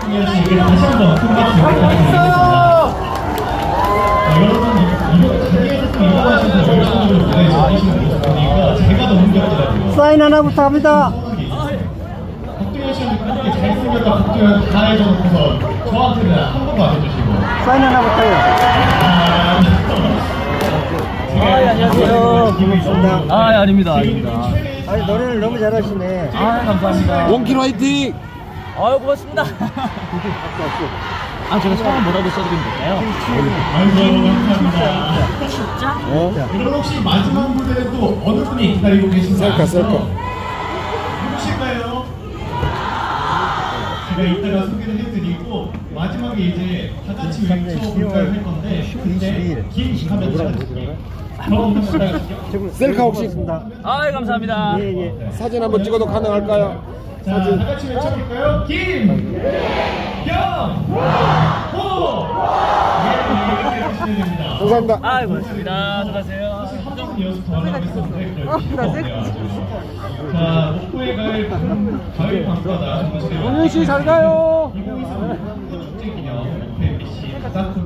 씨에게 다시 한번 큰 박수 부탁드리겠습니다. 여러분, 이거 자리에서 또 이동하셔서 열심히 무대에 즐기시는 모습 보니까 제가 너무 힘들더라고요. 사인 하나 부탁합니다. 박도현 씨는 그렇게 잘생겼다 박도현 다 해줘놓고서 저한테는 한 번도 안 해주시고. 사인 하나 부탁해요. 안녕하세요. 아닙니다. 아니, 노래를 너무 잘하시네. 감사합니다. 원킬 화이팅! 아유, 고맙습니다. 제가 처음 뭐라도 써드리면 될까요? 아이고, 감사합니다. 진짜? 그럼 혹시 마지막 무대는 또 어느 분이 기다리고 계신가요? 셀카. 누구실까요? 제가 이따가 소개를 해드리고 마지막에 이제 다 같이 외쳐볼까요 할 건데 근데 긴 하면 셀카 혹시 감사합니다. 예. 사진 한번 찍어도 가능할까요? 자, 다 같이 외쳐볼까요? 김! 경! 호! 이렇게 해주시면 됩니다. 감사합니다. 고맙습니다. 수고하세요. 한 번은 연습 더 하려고 했었는데 그럴 필요가 없네요. 자, 목포에 갈 가을 밤바다 정말 원현 씨 잘 가요. 2025 축제 기념 목포 MBC